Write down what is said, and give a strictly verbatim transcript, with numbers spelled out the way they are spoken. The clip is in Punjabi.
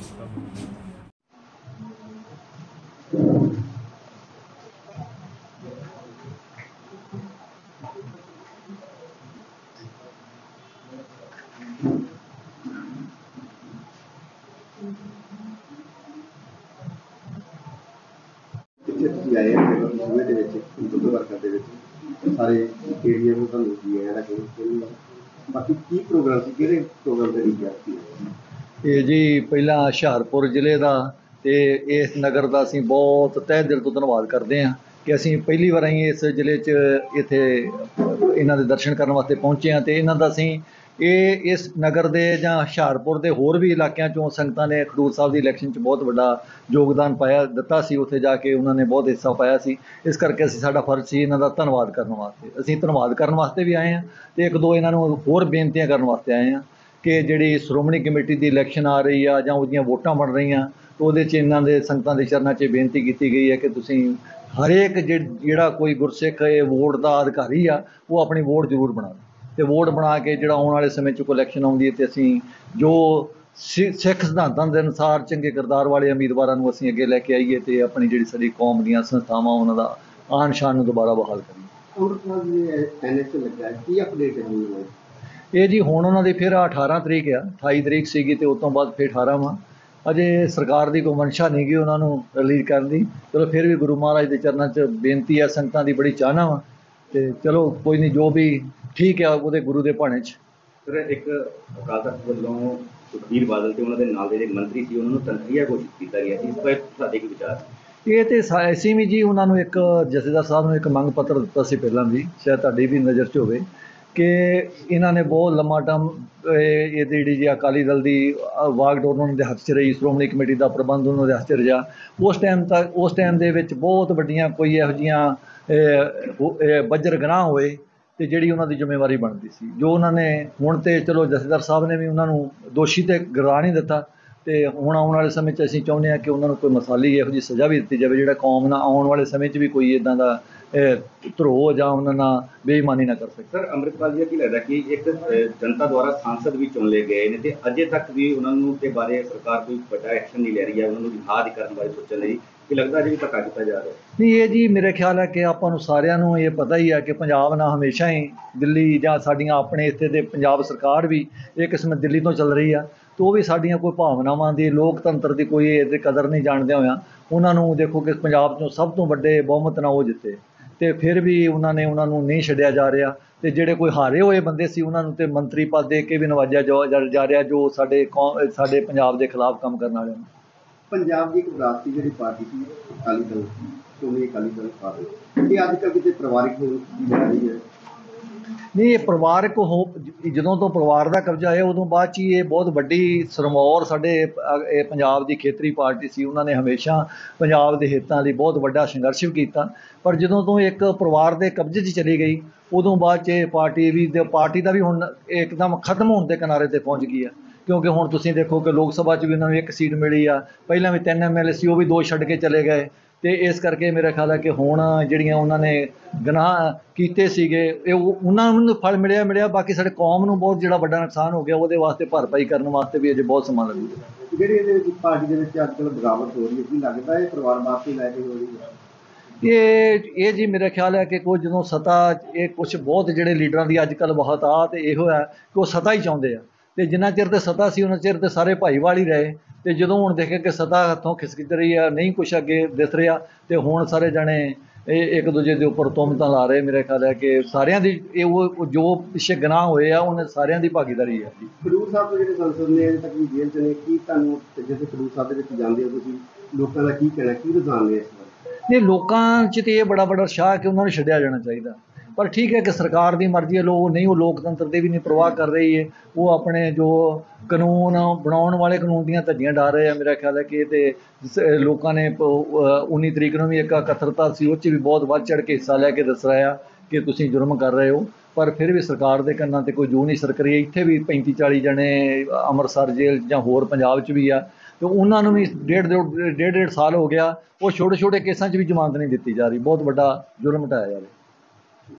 ਪਿੱਛੇ ਤੁਸੀਂ ਆਏ ਹੋ ਸੂਬੇ ਦੇ ਵਿੱਚ ਗੁਰਦੁਆਰਾ ਦੇ ਵਿੱਚ ਸਾਰੇ ਏਰੀਆ ਨੂੰ ਤੁਹਾਨੂੰ ਕੀ ਹੈ ਕਿ ਬਾਕੀ ਕੀ ਪ੍ਰੋਗਰਾਮ ਸੀ, ਕਿਹੜੇ ਪ੍ਰੋਗਰਾਮ ਦੇ ਲਈ ਗਿਆ ਸੀ? ਇਹ ਜੀ ਪਹਿਲਾਂ ਹੁਸ਼ਿਆਰਪੁਰ ਜ਼ਿਲ੍ਹੇ ਦਾ ਤੇ ਇਸ ਨਗਰ ਦਾ ਅਸੀਂ ਬਹੁਤ ਤਹਿ ਦਿਲ ਤੋਂ ਧੰਨਵਾਦ ਕਰਦੇ ਹਾਂ ਕਿ ਅਸੀਂ ਪਹਿਲੀ ਵਾਰ ਅਸੀਂ ਇਸ ਜ਼ਿਲ੍ਹੇ 'ਚ ਇੱਥੇ ਇਹਨਾਂ ਦੇ ਦਰਸ਼ਨ ਕਰਨ ਵਾਸਤੇ ਪਹੁੰਚੇ ਹਾਂ। ਅਤੇ ਇਹਨਾਂ ਦਾ ਅਸੀਂ ਇਹ ਇਸ ਨਗਰ ਦੇ ਜਾਂ ਹੁਸ਼ਿਆਰਪੁਰ ਦੇ ਹੋਰ ਵੀ ਇਲਾਕਿਆਂ 'ਚੋਂ ਸੰਗਤਾਂ ਨੇ ਖਡੂਰ ਸਾਹਿਬ ਦੀ ਇਲੈਕਸ਼ਨ 'ਚ ਬਹੁਤ ਵੱਡਾ ਯੋਗਦਾਨ ਪਾਇਆ ਦਿੱਤਾ ਸੀ, ਉੱਥੇ ਜਾ ਕੇ ਉਹਨਾਂ ਨੇ ਬਹੁਤ ਹਿੱਸਾ ਪਾਇਆ ਸੀ। ਇਸ ਕਰਕੇ ਅਸੀਂ ਸਾਡਾ ਫਰਜ਼ ਸੀ ਇਹਨਾਂ ਦਾ ਧੰਨਵਾਦ ਕਰਨ ਵਾਸਤੇ। ਅਸੀਂ ਧੰਨਵਾਦ ਕਰਨ ਵਾਸਤੇ ਵੀ ਆਏ ਹਾਂ ਅਤੇ ਇੱਕ ਦੋ ਇਹਨਾਂ ਨੂੰ ਹੋਰ ਬੇਨਤੀਆਂ ਕਰਨ ਵਾਸਤੇ ਆਏ ਹਾਂ ਕਿ ਜਿਹੜੀ ਸ਼੍ਰੋਮਣੀ ਕਮੇਟੀ ਦੀ ਇਲੈਕਸ਼ਨ ਆ ਰਹੀ ਆ ਜਾਂ ਉਹਦੀਆਂ ਵੋਟਾਂ ਬਣ ਰਹੀਆਂ, ਤਾਂ ਉਹਦੇ 'ਚ ਇਹਨਾਂ ਦੇ ਸੰਗਤਾਂ ਦੇ ਚਰਨਾਂ 'ਚ ਬੇਨਤੀ ਕੀਤੀ ਗਈ ਹੈ ਕਿ ਤੁਸੀਂ ਹਰੇਕ ਜਿਹੜਾ ਕੋਈ ਗੁਰਸਿੱਖ ਇਹ ਵੋਟ ਦਾ ਅਧਿਕਾਰੀ ਆ ਉਹ ਆਪਣੀ ਵੋਟ ਜ਼ਰੂਰ ਬਣਾਵੇ ਅਤੇ ਵੋਟ ਬਣਾ ਕੇ ਜਿਹੜਾ ਆਉਣ ਵਾਲੇ ਸਮੇਂ 'ਚ ਕੋਈ ਇਲੈਕਸ਼ਨ ਆਉਂਦੀ ਹੈ ਅਤੇ ਅਸੀਂ ਜੋ ਸਿ ਸਿੱਖ ਸਿਧਾਂਤਾਂ ਦੇ ਅਨੁਸਾਰ ਚੰਗੇ ਕਿਰਦਾਰ ਵਾਲੇ ਉਮੀਦਵਾਰਾਂ ਨੂੰ ਅਸੀਂ ਅੱਗੇ ਲੈ ਕੇ ਆਈਏ ਅਤੇ ਆਪਣੀ ਜਿਹੜੀ ਸਾਡੀ ਕੌਮ ਦੀਆਂ ਸੰਸਥਾਵਾਂ ਉਹਨਾਂ ਦਾ ਆਨ ਸ਼ਾਨ ਨੂੰ ਦੁਬਾਰਾ ਬਹਾਲ ਕਰੀਏ। ਅੰਮ੍ਰਿਤਪਾਲ ਜੀ ਐਨ ਐਚ ਲੱਗਾ ਕੀ ਅਪਡੇਟ ਹੈ ਇਹ ਜੀ ਹੁਣ ਉਹਨਾਂ ਦੀ ਫਿਰ ਅਠਾਰਾਂ ਤਰੀਕ ਆ, ਅਠਾਈ ਤਰੀਕ ਸੀਗੀ ਅਤੇ ਉਸ ਤੋਂ ਬਾਅਦ ਫਿਰ ਅਠਾਰਾਂ ਵਾਂ। ਅਜੇ ਸਰਕਾਰ ਦੀ ਕੋਈ ਮਨਸ਼ਾ ਨਹੀਂ ਗੀ ਉਹਨਾਂ ਨੂੰ ਰਿਲੀਜ਼ ਕਰਨ ਦੀ। ਚਲੋ ਫਿਰ ਵੀ ਗੁਰੂ ਮਹਾਰਾਜ ਦੇ ਚਰਨਾਂ 'ਚ ਬੇਨਤੀ ਆ, ਸੰਗਤਾਂ ਦੀ ਬੜੀ ਚਾਹਨਾ ਵਾ ਅਤੇ ਚਲੋ ਕੋਈ ਨਹੀਂ, ਜੋ ਵੀ ਠੀਕ ਆ ਉਹਦੇ ਗੁਰੂ ਦੇ ਭਾਣੇ 'ਚ। ਸਰ ਇੱਕ ਅਕਾਲ ਤਖ਼ਤ ਵੱਲੋਂ ਸੁਖਬੀਰ ਬਾਦਲ ਅਤੇ ਉਹਨਾਂ ਦੇ ਨਾਲ ਜਿਹੜੇ ਮੰਤਰੀ ਸੀ ਉਹਨਾਂ ਨੂੰ ਤਨਖੀਹ ਘੋਸ਼ਿਤ ਕੀਤਾ ਗਿਆ ਸੀ, ਇਸ ਬਾਰੇ ਤੁਹਾਡੇ ਕੀ ਵਿਚਾਰ? ਇਹ ਤੇ ਅਸੀਂ ਵੀ ਜੀ ਉਹਨਾਂ ਨੂੰ ਇੱਕ ਜਥੇਦਾਰ ਸਾਹਿਬ ਨੂੰ ਇੱਕ ਮੰਗ ਪੱਤਰ ਦਿੱਤਾ ਸੀ ਪਹਿਲਾਂ ਵੀ, ਸ਼ਾਇਦ ਤੁਹਾਡੀ ਵੀ ਨਜ਼ਰ 'ਚ ਹੋਵੇ, ਕਿ ਇਹਨਾਂ ਨੇ ਬਹੁਤ ਲੰਮਾ ਟਰਮ ਇਹ ਜਿਹੜੀ ਜੀ ਅਕਾਲੀ ਦਲ ਦੀ ਵਾਗਡੋਰ ਉਹਨਾਂ ਦੇ ਹੱਥ 'ਚ ਰਹੀ, ਸ਼੍ਰੋਮਣੀ ਕਮੇਟੀ ਦਾ ਪ੍ਰਬੰਧ ਉਹਨਾਂ ਦੇ ਹੱਥ 'ਚ ਰਿਹਾ। ਉਸ ਟਾਈਮ ਤੱਕ ਉਸ ਟਾਈਮ ਦੇ ਵਿੱਚ ਬਹੁਤ ਵੱਡੀਆਂ ਕੋਈ ਇਹੋ ਜਿਹੀਆਂ ਬੱਜਰ ਗਨਾਹ ਹੋਏ ਅਤੇ ਜਿਹੜੀ ਉਹਨਾਂ ਦੀ ਜ਼ਿੰਮੇਵਾਰੀ ਬਣਦੀ ਸੀ, ਜੋ ਉਹਨਾਂ ਨੇ ਹੁਣ ਤਾਂ ਚਲੋ ਜਥੇਦਾਰ ਸਾਹਿਬ ਨੇ ਵੀ ਉਹਨਾਂ ਨੂੰ ਦੋਸ਼ੀ ਤਾਂ ਕਰਾਰ ਨਹੀਂ ਦਿੱਤਾ ਅਤੇ ਹੁਣ ਆਉਣ ਵਾਲੇ ਸਮੇਂ 'ਚ ਅਸੀਂ ਚਾਹੁੰਦੇ ਹਾਂ ਕਿ ਉਹਨਾਂ ਨੂੰ ਕੋਈ ਮਿਸਾਲੀ ਇਹੋ ਜਿਹੀ ਸਜ਼ਾ ਵੀ ਦਿੱਤੀ ਜਾਵੇ ਜਿਹੜਾ ਕੌਮ ਨਾਲ ਆਉਣ ਵਾਲੇ ਸਮੇਂ 'ਚ ਵੀ ਕੋਈ ਇੱਦਾਂ ਦਾ ਧਰੋਹ ਜਾਂ ਉਹਨਾਂ ਨਾਲ ਬੇਈਮਾਨੀ ਨਾ ਕਰ ਸਕੇ। ਸਰ ਅੰਮ੍ਰਿਤਪਾਲ ਜੀ ਕੀ ਲੱਗਦਾ ਕਿ ਇੱਕ ਜਨਤਾ ਦੁਆਰਾ ਸਾਂਸਦ ਵੀ ਚੁਣ ਲਏ ਗਏ ਨੇ ਅਤੇ ਅਜੇ ਤੱਕ ਵੀ ਉਹਨਾਂ ਨੂੰ ਦੇ ਬਾਰੇ ਸਰਕਾਰ ਕੋਈ ਵੱਡਾ ਐਕਸ਼ਨ ਨਹੀਂ ਲੈ ਰਹੀ ਹੈ, ਉਹਨਾਂ ਨੂੰ ਰਿਹਾਅ ਕਰਨ ਬਾਰੇ ਸੋਚਣ ਲਈ ਕੀ ਲੱਗਦਾ ਅਜੇ ਵੀ ਧੱਕਾ ਕੀਤਾ ਜਾ ਰਿਹਾ? ਨਹੀਂ, ਇਹ ਜੀ ਮੇਰੇ ਖਿਆਲ ਹੈ ਕਿ ਆਪਾਂ ਨੂੰ ਸਾਰਿਆਂ ਨੂੰ ਇਹ ਪਤਾ ਹੀ ਹੈ ਕਿ ਪੰਜਾਬ ਨਾਲ ਹਮੇਸ਼ਾ ਹੀ ਦਿੱਲੀ ਜਾਂ ਸਾਡੀਆਂ ਆਪਣੇ ਇੱਥੇ ਦੇ ਪੰਜਾਬ ਸਰਕਾਰ ਵੀ ਇਹ ਕਿਸਮ ਦਿੱਲੀ ਤੋਂ ਚੱਲ ਰਹੀ ਆ, ਅਤੇ ਉਹ ਵੀ ਸਾਡੀਆਂ ਕੋਈ ਭਾਵਨਾਵਾਂ ਦੀ ਲੋਕਤੰਤਰ ਦੀ ਕੋਈ ਇਹਦੀ ਕਦਰ ਨਹੀਂ ਜਾਣਦਿਆਂ ਹੋਇਆਂ ਉਹਨਾਂ ਨੂੰ ਦੇਖੋ ਕਿ ਪੰਜਾਬ 'ਚੋਂ ਸਭ ਤੋਂ ਵੱਡੇ ਬਹੁਮਤ ਨਾਲ ਉਹ ਜਿੱਤੇ ਅਤੇ ਫਿਰ ਵੀ ਉਹਨਾਂ ਨੇ ਉਹਨਾਂ ਨੂੰ ਨਹੀਂ ਛੱਡਿਆ ਜਾ ਰਿਹਾ ਅਤੇ ਜਿਹੜੇ ਕੋਈ ਹਾਰੇ ਹੋਏ ਬੰਦੇ ਸੀ ਉਹਨਾਂ ਨੂੰ ਤਾਂ ਮੰਤਰੀ ਪਦ ਦੇ ਕੇ ਵੀ ਨਵਾਜਿਆ ਜਾ ਰਿਹਾ ਜੋ ਸਾਡੇ ਕੌਮ ਸਾਡੇ ਪੰਜਾਬ ਦੇ ਖਿਲਾਫ ਕੰਮ ਕਰਨ ਵਾਲਿਆਂ ਨੂੰ। ਪੰਜਾਬ ਦੀ ਇੱਕ ਵਿਰਾਸਤੀ ਜਿਹੜੀ ਪਾਰਟੀ ਸੀ ਅਕਾਲੀ ਦਲ, ਸ਼੍ਰੋਮਣੀ ਅਕਾਲੀ ਦਲ ਪਾਰਟੀ, ਇਹ ਅੱਜ ਕੱਲ੍ਹ ਕਿਤੇ ਪਰਿਵਾਰਿਕ ਹੋ ਜਾ ਰਹੀ ਹੈ। ਨਹੀਂ, ਇਹ ਪਰਿਵਾਰਕ ਹੋ ਜਦੋਂ ਤੋਂ ਪਰਿਵਾਰ ਦਾ ਕਬਜ਼ਾ ਆਇਆ ਉਦੋਂ ਬਾਅਦ 'ਚ ਹੀ ਇਹ ਬਹੁਤ ਵੱਡੀ ਸਿਰਮੌਰ ਸਾਡੇ ਇਹ ਪੰਜਾਬ ਦੀ ਖੇਤਰੀ ਪਾਰਟੀ ਸੀ। ਉਹਨਾਂ ਨੇ ਹਮੇਸ਼ਾ ਪੰਜਾਬ ਦੇ ਹਿੱਤਾਂ ਲਈ ਬਹੁਤ ਵੱਡਾ ਸੰਘਰਸ਼ ਵੀ ਕੀਤਾ, ਪਰ ਜਦੋਂ ਤੋਂ ਇੱਕ ਪਰਿਵਾਰ ਦੇ ਕਬਜ਼ੇ 'ਚ ਚਲੀ ਗਈ ਉਦੋਂ ਬਾਅਦ 'ਚ ਇਹ ਪਾਰਟੀ ਵੀ ਪਾਰਟੀ ਦਾ ਵੀ ਹੁਣ ਇੱਕਦਮ ਖਤਮ ਹੋਣ ਦੇ ਕਿਨਾਰੇ 'ਤੇ ਪਹੁੰਚ ਗਈ ਆ। ਕਿਉਂਕਿ ਹੁਣ ਤੁਸੀਂ ਦੇਖੋ ਕਿ ਲੋਕ ਸਭਾ 'ਚ ਵੀ ਉਹਨਾਂ ਨੂੰ ਇੱਕ ਸੀਟ ਮਿਲੀ ਆ, ਪਹਿਲਾਂ ਵੀ ਤਿੰਨ ਐਮ ਐਲ ਏ ਸੀ ਉਹ ਵੀ ਦੋ ਛੱਡ ਕੇ ਚਲੇ ਗਏ, ਅਤੇ ਇਸ ਕਰਕੇ ਮੇਰਾ ਖਿਆਲ ਹੈ ਕਿ ਹੁਣ ਜਿਹੜੀਆਂ ਉਹਨਾਂ ਨੇ ਗੁਨਾਹ ਕੀਤੇ ਸੀਗੇ ਇਹ ਉਹਨਾਂ ਨੂੰ ਫਲ ਮਿਲਿਆ ਮਿਲਿਆ ਬਾਕੀ ਸਾਡੇ ਕੌਮ ਨੂੰ ਬਹੁਤ ਜਿਹੜਾ ਵੱਡਾ ਨੁਕਸਾਨ ਹੋ ਗਿਆ ਉਹਦੇ ਵਾਸਤੇ ਭਰਪਾਈ ਕਰਨ ਵਾਸਤੇ ਵੀ ਅਜੇ ਬਹੁਤ ਸਮਾਂ ਲੱਗੂਗਾ। ਜਿਹੜੀ ਇਹਦੇ ਵਿੱਚ ਪਾਰਟੀ ਦੇ ਵਿੱਚ ਅੱਜ ਕੱਲ੍ਹ ਬਗਾਵਤ ਹੋ ਰਹੀ ਹੈ, ਕੀ ਲੱਗਦਾ ਇਹ ਪਰਿਵਾਰ ਵਾਸਤੇ ਲੈ ਕੇ ਹੋ ਰਹੀ ਹੈ? ਇਹ ਇਹ ਜੀ ਮੇਰਾ ਖਿਆਲ ਹੈ ਕਿ ਕੋਈ ਜਦੋਂ ਸੱਤਾ ਇਹ ਕੁਛ ਬਹੁਤ ਜਿਹੜੇ ਲੀਡਰਾਂ ਦੀ ਅੱਜ ਕੱਲ੍ਹ ਬਹੁਤ ਆ ਅਤੇ ਇਹੋ ਹੈ ਕਿ ਉਹ ਸੱਤਾ ਹੀ ਚਾਹੁੰਦੇ ਆ, ਅਤੇ ਜਿੰਨਾ ਚਿਰ ਤੇ ਸੱਤਾ ਸੀ ਉਹਨਾਂ ਚਿਰ ਤੇ ਸਾਰੇ ਭਾਈਵਾਲ ਹੀ ਰਹੇ, ਅਤੇ ਜਦੋਂ ਹੁਣ ਦੇਖਿਆ ਕਿ ਸੱਤਾ ਹੱਥੋਂ ਖਿਸਕ ਰਹੀ ਆ, ਨਹੀਂ ਕੁਛ ਅੱਗੇ ਦਿਸ ਰਿਹਾ, ਅਤੇ ਹੁਣ ਸਾਰੇ ਜਣੇ ਇਹ ਇੱਕ ਦੂਜੇ ਦੇ ਉੱਪਰ ਤੁਹਮਤਾਂ ਲਾ ਰਹੇ। ਮੇਰਾ ਖਿਆਲ ਹੈ ਕਿ ਸਾਰਿਆਂ ਦੀ ਇਹ ਉਹ ਜੋ ਪਿੱਛੇ ਗੁਨਾਹ ਹੋਏ ਆ ਉਹਨਾਂ ਸਾਰਿਆਂ ਦੀ ਭਾਗੀਦਾਰੀ ਹੈ। ਖਡੂਰ ਸਾਹਿਬ ਦੇ ਜਿਹੜੇ ਸੰਸਦ ਨੇ ਅਜੇ ਤੱਕ ਵੀ ਜੇਲ੍ਹ 'ਚ ਨੇ, ਕੀ ਤੁਹਾਨੂੰ ਜਦੋਂ ਖਡੂਰ ਸਾਹਿਬ ਦੇ ਵਿੱਚ ਜਾਂਦੇ ਹੋ ਤੁਸੀਂ ਲੋਕਾਂ ਦਾ ਕੀ ਕਹਿਣਾ, ਕੀ ਰੁਝਾਨ ਨੇ ਇਸ ਬਾਰੇ? ਨਹੀਂ, ਲੋਕਾਂ 'ਚ ਤਾਂ ਇਹ ਬੜਾ ਬੜਾ ਉਤਸ਼ਾਹ ਕਿ ਉਹਨਾਂ ਨੂੰ ਛੱਡਿਆ ਜਾਣਾ ਚਾਹੀਦਾ, ਪਰ ਠੀਕ ਹੈ ਕਿ ਸਰਕਾਰ ਦੀ ਮਰਜ਼ੀ ਹੈ, ਲੋਕ ਨਹੀਂ ਉਹ ਲੋਕਤੰਤਰ ਦੀ ਵੀ ਨਹੀਂ ਪਰਵਾਹ ਕਰ ਰਹੀ ਹੈ, ਉਹ ਆਪਣੇ ਜੋ ਕਾਨੂੰਨ ਬਣਾਉਣ ਵਾਲੇ ਕਾਨੂੰਨ ਦੀਆਂ ਧੱਜੀਆਂ ਡਾਹ ਰਹੇ ਆ। ਮੇਰਾ ਖਿਆਲ ਹੈ ਕਿ ਇਹ ਤੇ ਲੋਕਾਂ ਨੇ ਉੱਨੀ ਤਰੀਕ ਨੂੰ ਵੀ ਇੱਕ ਇਕੱਤਰਤਾ ਸੀ ਉਹ 'ਚ ਵੀ ਬਹੁਤ ਵੱਧ ਚੜ੍ਹ ਕੇ ਹਿੱਸਾ ਲੈ ਕੇ ਦੱਸ ਰਿਹਾ ਕਿ ਤੁਸੀਂ ਜੁਰਮ ਕਰ ਰਹੇ ਹੋ, ਪਰ ਫਿਰ ਵੀ ਸਰਕਾਰ ਦੇ ਕੰਨਾਂ 'ਤੇ ਕੋਈ ਜੂੰ ਨਹੀਂ ਸਰਕ ਰਹੀ। ਇੱਥੇ ਵੀ ਪੈਂਤੀ ਚਾਲੀ ਜਣੇ ਅੰਮ੍ਰਿਤਸਰ ਜੇਲ੍ਹ ਜਾਂ ਹੋਰ ਪੰਜਾਬ 'ਚ ਵੀ ਆ, ਅਤੇ ਉਹਨਾਂ ਨੂੰ ਵੀ ਡੇਢ ਡੇਢ ਡੇਢ ਸਾਲ ਹੋ ਗਿਆ, ਉਹ ਛੋਟੇ ਛੋਟੇ ਕੇਸਾਂ 'ਚ ਵੀ ਜ਼ਮਾਨਤ ਨਹੀਂ ਦਿੱਤੀ ਜਾ ਰਹੀ। ਬਹੁਤ ਵੱਡਾ ਜੁਰਮ ਢਾਇਆ ਜਾਵੇ।